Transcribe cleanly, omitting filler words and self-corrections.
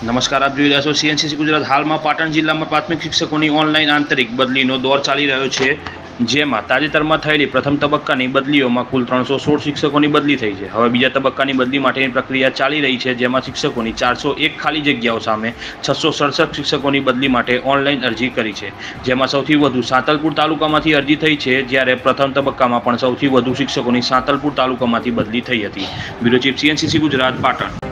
નમસ્કાર, આપ જોઈ રહ્યા છો સીએનસીસી ગુજરાત। હાલમાં પાટણ જિલ્લામાં પ્રાથમિક શિક્ષકોની ઓનલાઈન આંતરિક બદલીનો દોર ચાલી રહ્યો છે, જેમાં તાજેતરમાં થયેલી પ્રથમ તબક્કાની બદલીઓમાં કુલ 316 શિક્ષકોની બદલી થઈ છે। હવે બીજા તબક્કાની બદલી માટેની પ્રક્રિયા ચાલી રહી છે, જેમાં શિક્ષકોની 401 ખાલી જગ્યાઓ સામે 667 શિક્ષકોની બદલી માટે ઓનલાઈન અરજી કરી છે, જેમાં સૌથી વધુ સાંતલપુર તાલુકામાંથી અરજી થઈ છે, જ્યારે પ્રથમ તબક્કામાં પણ સૌથી વધુ શિક્ષકોની સાંતલપુર તાલુકામાંથી બદલી થઈ હતી। Bureau chief, CNCC Gujarat, Patan.